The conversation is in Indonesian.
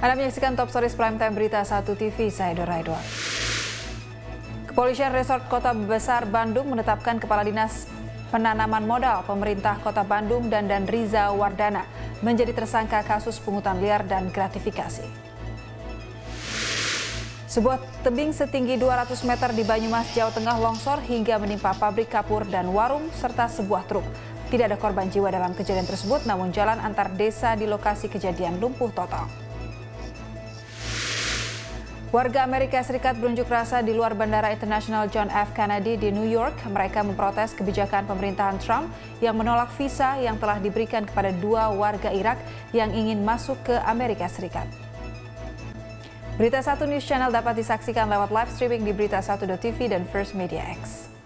Anda menyaksikan Top Stories Prime Time Berita 1 TV, saya Dora Edward. Kepolisian Resort Kota Besar Bandung menetapkan Kepala Dinas Penanaman Modal Pemerintah Kota Bandung Dandan Riza Wardana menjadi tersangka kasus pungutan liar dan gratifikasi. Sebuah tebing setinggi 200 meter di Banyumas, Jawa Tengah longsor hingga menimpa pabrik kapur dan warung serta sebuah truk. Tidak ada korban jiwa dalam kejadian tersebut, namun jalan antar desa di lokasi kejadian lumpuh total. Warga Amerika Serikat berunjuk rasa di luar Bandara Internasional John F. Kennedy di New York. Mereka memprotes kebijakan pemerintahan Trump yang menolak visa yang telah diberikan kepada 2 warga Irak yang ingin masuk ke Amerika Serikat. Berita 1 News Channel dapat disaksikan lewat live streaming di berita1.tv dan First Media X.